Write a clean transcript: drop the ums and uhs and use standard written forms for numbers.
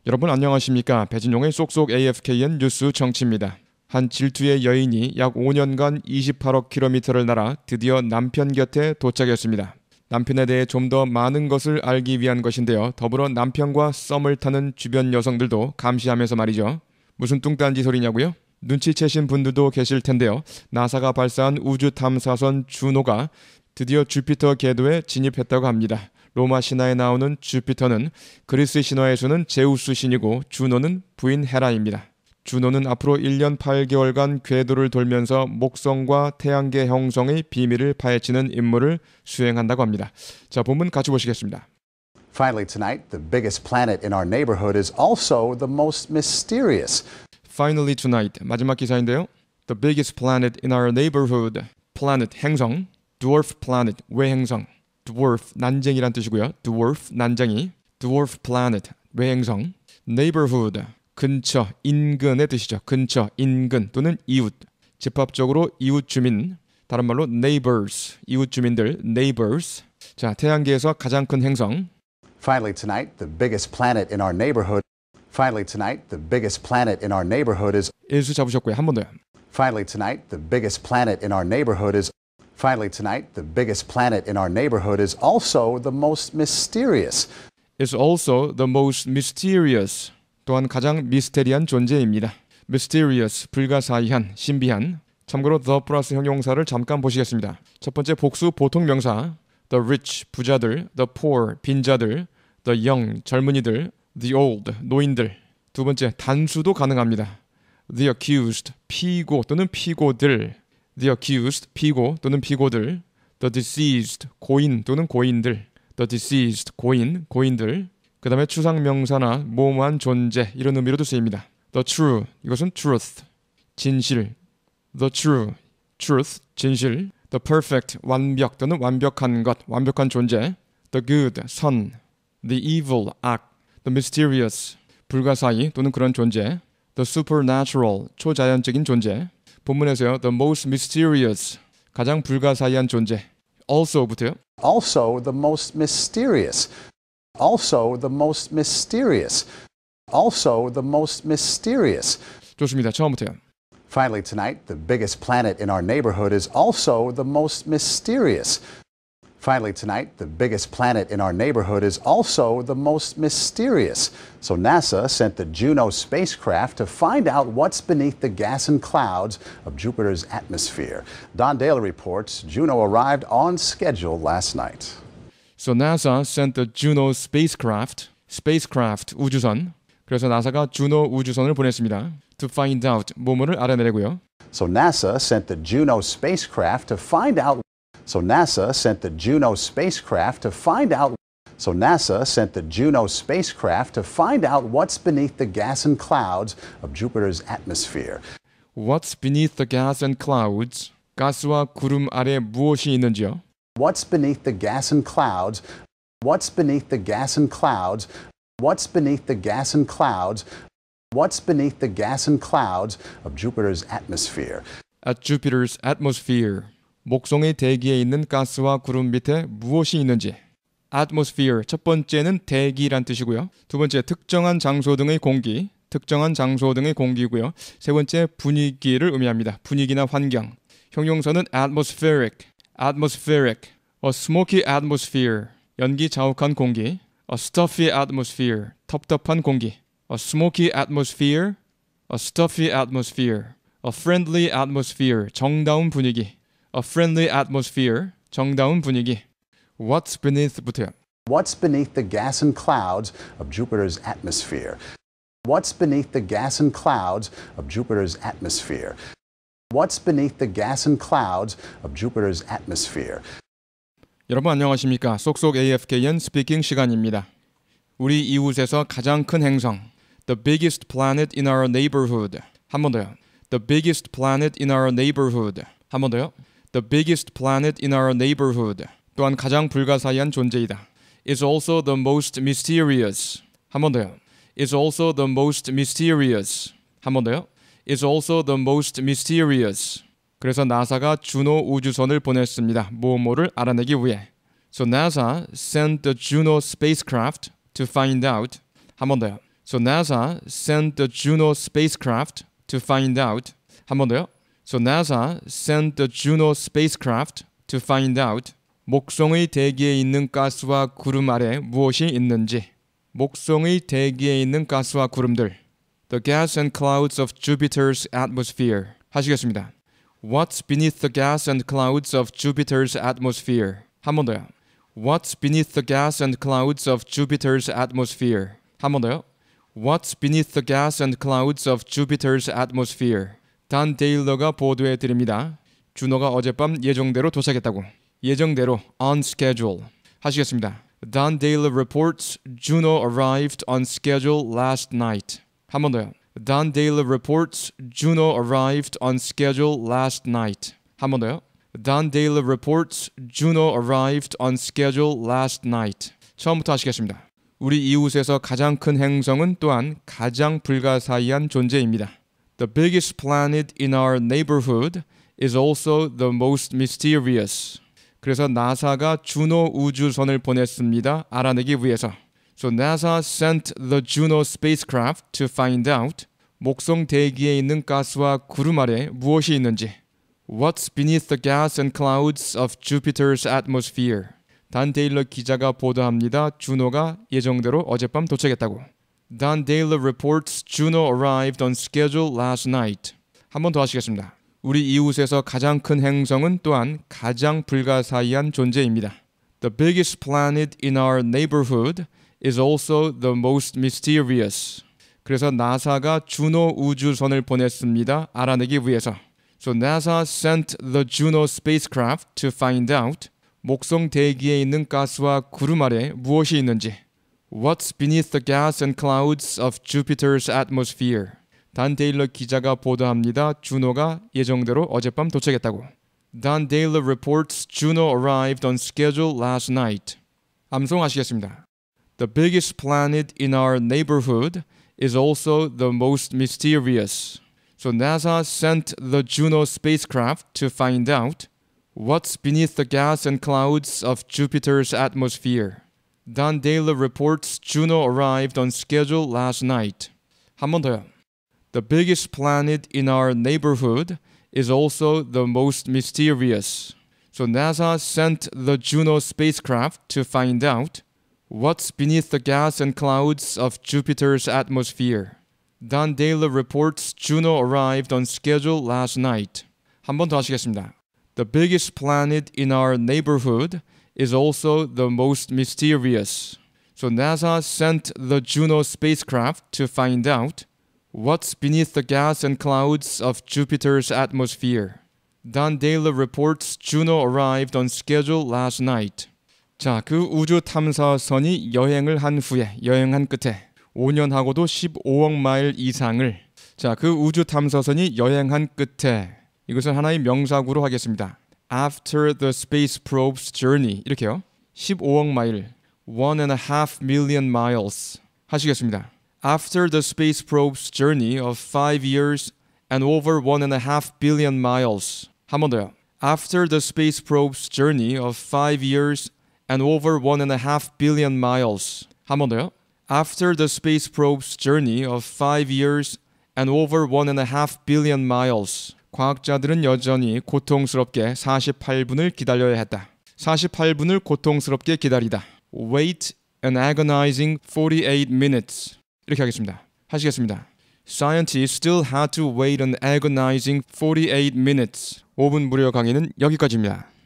여러분 안녕하십니까? 배진용의 쏙쏙 AFKN 뉴스 정치입니다. 한 질투의 여인이 약 5년간 28억 킬로미터를 날아 드디어 남편 곁에 도착했습니다. 남편에 대해 좀 더 많은 것을 알기 위한 것인데요. 더불어 남편과 썸을 타는 주변 여성들도 감시하면서 말이죠. 무슨 뚱딴지 소리냐고요? 눈치채신 분들도 계실 텐데요. 나사가 발사한 우주 탐사선 주노가 드디어 주피터 궤도에 진입했다고 합니다. 로마 신화에 나오는 주피터는 그리스 신화에서는 제우스 신이고 주노는 부인 헤라입니다. 주노는 앞으로 1년 8개월간 궤도를 돌면서 목성과 태양계 형성의 비밀을 파헤치는 임무를 수행한다고 합니다. 자, 본문 같이 보시겠습니다. Finally tonight, the biggest planet in our neighborhood is also the most mysterious. Finally tonight, 마지막 기사인데요. The biggest planet in our neighborhood. planet, 행성. dwarf planet, 외행성. dwarf, 난쟁이란 뜻이고요. dwarf, 난쟁이. dwarf planet, 외행성. neighborhood, 근처, 인근의 뜻이죠. 근처, 인근 또는 이웃. 집합적으로 이웃 주민. 다른 말로 neighbors, 이웃 주민들, neighbors. 자, 태양계에서 가장 큰 행성. Finally tonight, the biggest planet in our neighborhood. Finally tonight, the biggest planet in our neighborhood is. 일수 잡으셨고요. 한 번 더요. Finally tonight, the biggest planet in our neighborhood is. Finally tonight, the biggest planet in our neighborhood is also the most mysterious. Is also the most mysterious. 또한 가장 미스테리한 존재입니다. mysterious, 불가사의한, 신비한. 참고로 the 플러스 형용사를 잠깐 보시겠습니다. 첫 번째 복수 보통 명사 the rich, 부자들, the poor, 빈자들, the young, 젊은이들, the old, 노인들. 두 번째 단수도 가능합니다. the accused, 피고 또는 피고들, the accused, 피고 또는 피고들, the deceased, 고인 또는 고인들, the deceased, 고인, 고인들. 그 다음에 추상명사나 모호한 존재 이런 의미로도 쓰입니다. The true, 이것은 truth, 진실. The true, truth, 진실. The perfect, 완벽 또는 완벽한 것, 완벽한 존재. The good, 선. The evil, 악. The mysterious, 불가사의 또는 그런 존재. The supernatural, 초자연적인 존재. 본문에서요, the most mysterious, 가장 불가사의한 존재. also부터요. Also the most mysterious. Also the most mysterious. Also the most mysterious. 좋습니다. 처음부터요. Finally tonight, the biggest planet in our neighborhood is also the most mysterious. Finally tonight, the biggest planet in our neighborhood is also the most mysterious. So NASA sent the Juno spacecraft to find out what's beneath the gas and clouds of Jupiter's atmosphere. Don Daly reports Juno arrived on schedule last night. So NASA sent the Juno spacecraft, 우주선. 그래서 나사가 주노 우주선을 보냈습니다. To find out, 뭐뭐를 알아내려고요. So NASA sent the Juno spacecraft to find out. So NASA sent the Juno spacecraft to find out. So NASA sent the Juno spacecraft to find out what's beneath the gas and clouds of Jupiter's atmosphere. What's beneath the gas and clouds? 가스와 구름 아래 무엇이 있는지요? What's beneath the gas and clouds? What's beneath the gas and clouds? What's beneath the gas and clouds? What's beneath the gas and clouds of Jupiter's atmosphere? At Jupiter's atmosphere. 목성의 대기에 있는 가스와 구름 밑에 무엇이 있는지. atmosphere, 첫 번째는 대기란 뜻이고요. 두 번째, 특정한 장소 등의 공기, 특정한 장소 등의 공기고요. 세 번째, 분위기를 의미합니다. 분위기나 환경. 형용사는 atmospheric, atmospheric, a smoky atmosphere, 연기 자욱한 공기, a stuffy atmosphere, 텁텁한 공기, a smoky atmosphere, a stuffy atmosphere, a friendly atmosphere, 정다운 분위기, a friendly atmosphere, 정다운 분위기. What's beneath부터요. What's beneath the gas and clouds of Jupiter's atmosphere? What's beneath the gas and clouds of Jupiter's atmosphere? What's beneath the gas and clouds of Jupiter's atmosphere? 여러분 안녕하십니까? 쏙쏙 AFKN 스피킹 시간입니다. 우리 이웃에서 가장 큰 행성, the biggest planet in our neighborhood. 한 번 더요. The biggest planet in our neighborhood. 한 번 더요. The biggest planet in our neighborhood. 또한 가장 불가사의한 존재이다. Is also the most mysterious. 한 번 더요. Is also the most mysterious. 한 번 더요. Is also the most mysterious. 그래서 나사가 주노 우주선을 보냈습니다. 뭐뭐를 알아내기 위해. So NASA sent the Juno spacecraft to find out. 한 번 더요. So NASA sent the Juno spacecraft to find out. 한 번 더요. So NASA sent the Juno spacecraft to find out. 목성의 대기에 있는 가스와 구름 아래 무엇이 있는지. 목성의 대기에 있는 가스와 구름들. The gas and clouds of Jupiter's atmosphere. 하시겠습니다. What's beneath the gas and clouds of Jupiter's atmosphere? 한 번 더요. What's beneath the gas and clouds of Jupiter's atmosphere? 한 번 더요. What's beneath the gas and clouds of Jupiter's atmosphere? 단 데일러가 보도해 드립니다. 주노가 어젯밤 예정대로 도착했다고. 예정대로 on schedule. 하시겠습니다. Dan Taylor reports Juno arrived on schedule last night. 한 번 더요. Dan Taylor reports Juno arrived on schedule last night. 한 번 더요. Dan Taylor reports Juno arrived on schedule last night. 처음부터 하시겠습니다. 우리 이웃에서 가장 큰 행성은 또한 가장 불가사의한 존재입니다. The biggest planet in our neighborhood is also the most mysterious. 그래서 나사가 주노 우주선을 보냈습니다. 알아내기 위해서. So NASA sent the Juno spacecraft to find out 목성 대기에 있는 가스와 구름 아래 무엇이 있는지. What's beneath the gas and clouds of Jupiter's atmosphere? 단 데일러 기자가 보도합니다. 주노가 예정대로 어젯밤 도착했다고. Dan Taylor reports Juno arrived on schedule last night. 한 번 더 하시겠습니다. 우리 이웃에서 가장 큰 행성은 또한 가장 불가사의한 존재입니다. The biggest planet in our neighborhood is also the most mysterious. 그래서 나사가 주노 우주선을 보냈습니다. 알아내기 위해서. So NASA sent the Juno spacecraft to find out 목성 대기에 있는 가스와 구름 아래 무엇이 있는지. What's beneath the gas and clouds of Jupiter's atmosphere? 단 데일러 기자가 보도합니다. 주노가 예정대로 어젯밤 도착했다고. Dan Taylor reports Juno arrived on schedule last night. 암송하시겠습니다. The biggest planet in our neighborhood is also the most mysterious. So NASA sent the Juno spacecraft to find out what's beneath the gas and clouds of Jupiter's atmosphere. Dan Taylor reports Juno arrived on schedule last night. 한 번 더요. The biggest planet in our neighborhood is also the most mysterious. So NASA sent the Juno spacecraft to find out what's beneath the gas and clouds of Jupiter's atmosphere. Dan Taylor reports Juno arrived on schedule last night. 한 번 더 하시겠습니다. The biggest planet in our neighborhood is also the most mysterious. So NASA sent the Juno spacecraft to find out what's beneath the gas and clouds of Jupiter's atmosphere. Dan Taylor reports Juno arrived on schedule last night. 자, 그 우주 탐사선이 여행한 끝에 5년하고도 15억 마일 이상을 자, 그 우주 탐사선이 여행한 끝에 이것은 하나의 명사구로 하겠습니다. After the space probe's journey 이렇게요. 15억 마일 1.5 million miles 하시겠습니다. After the space probe's journey of 5 years and over 1.5 billion miles 한 번 더요. After the space probe's journey of 5 years and over 1.5 billion miles 한 번 더요. After the space probe's journey of 5 years and over 1.5 billion miles 과학자들은 여전히 고통스럽게 48분을 기다려야 했다. 48분을 고통스럽게 기다리다. Wait an agonizing 48 minutes. 이렇게 하겠습니다. 하시겠습니다. Scientists still had to wait an agonizing 48 minutes. 5분 무료 강의는 여기까지입니다.